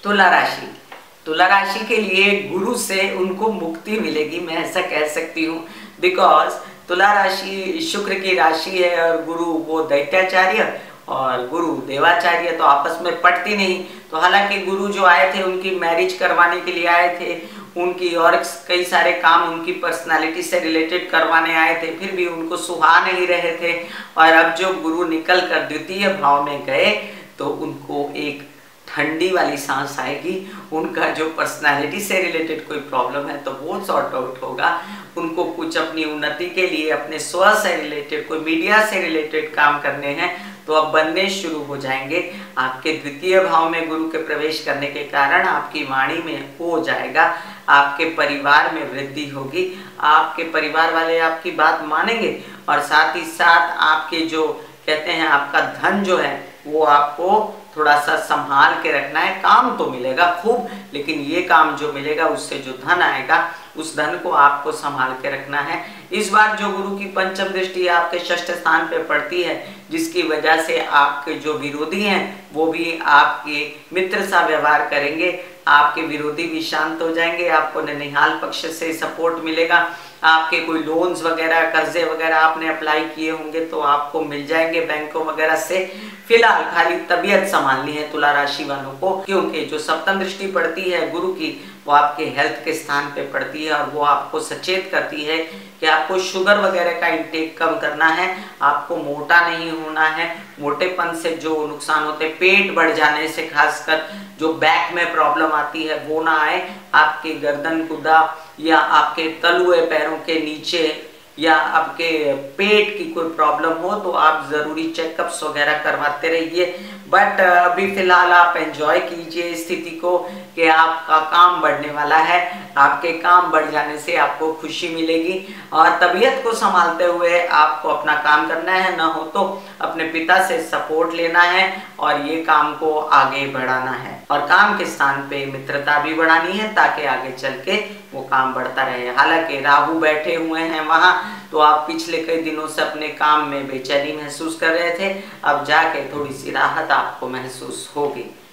तुला राशि। तुला राशि के लिए गुरु से उनको मुक्ति मिलेगी, मैं ऐसा कह सकती हूँ। बिकॉज तुला राशि शुक्र की राशि है और गुरु वो दैत्याचार्य और गुरु देवाचार्य, तो आपस में पटती नहीं। तो हालांकि गुरु जो आए थे उनकी मैरिज करवाने के लिए आए थे, उनकी और कई सारे काम उनकी पर्सनालिटी से रिलेटेड करवाने आए थे, फिर भी उनको सुहा नहीं रहे थे। और अब जो गुरु निकल कर द्वितीय भाव में गए तो उनको एक ठंडी वाली सांस आएगी। उनका जो पर्सनालिटी से रिलेटेड कोई प्रॉब्लम है तो वो सॉर्ट आउट होगा। उनको कुछ अपनी उन्नति के लिए अपने स्व से रिलेटेड, कोई मीडिया से रिलेटेड काम करने हैं तो अब बनने शुरू हो जाएंगे। आपके द्वितीय भाव में गुरु के प्रवेश करने के कारण आपकी वाणी में हो जाएगा, आपके परिवार में वृद्धि होगी, आपके परिवार वाले आपकी बात मानेंगे और साथ ही साथ आपके जो कहते हैं आपका धन जो है वो आपको थोड़ा सा संभाल के रखना है। काम तो मिलेगा खूब, लेकिन ये काम जो मिलेगा उससे जो धन आएगा उस धन को आपको संभाल के रखना है। इस बार जो गुरु की पंचम दृष्टि आपके षष्ठ स्थान पे पड़ती है, जिसकी वजह से आपके जो विरोधी हैं वो भी आपके मित्र सा व्यवहार करेंगे, आपके विरोधी भी शांत हो जाएंगे, आपको ननिहाल पक्ष से सपोर्ट मिलेगा। आपके कोई लोन्स वगैरह, कर्जे वगैरह आपने अप्लाई किए होंगे तो आपको मिल जाएंगे बैंकों वगैरह से। फिलहाल खाली तबीयत संभालनी है तुला राशि वालों को, क्योंकि जो सप्तम दृष्टि पड़ती है गुरु की वो आपके हेल्थ के स्थान पे पड़ती है और वो आपको सचेत करती है कि आपको शुगर वगैरह का इंटेक कम करना है, आपको मोटा नहीं होना है। मोटेपन से जो नुकसान होते हैं, पेट बढ़ जाने से खासकर जो बैक में प्रॉब्लम आती है वो ना आए। आपके गर्दन कुदा या आपके तलुए पैरों के नीचे या आपके पेट की कोई प्रॉब्लम हो तो आप जरूरी चेकअप्स वगैरह करवाते रहिए। बट अभी फिलहाल आप एंजॉय कीजिए इस स्थिति को कि आपका काम बढ़ने वाला है, आपके काम बढ़ जाने से आपको खुशी मिलेगी और तबीयत को संभालते हुए आपको अपना काम करना है, ना हो तो अपने पिता से सपोर्ट लेना है और ये काम को आगे बढ़ाना है। और काम के स्थान पे मित्रता भी बढ़ानी है ताकि आगे चल के वो काम बढ़ता रहे। हालांकि राहु बैठे हुए हैं वहां, तो आप पिछले कई दिनों से अपने काम में बेचैनी महसूस कर रहे थे, अब जाके थोड़ी सी राहत आपको महसूस होगी।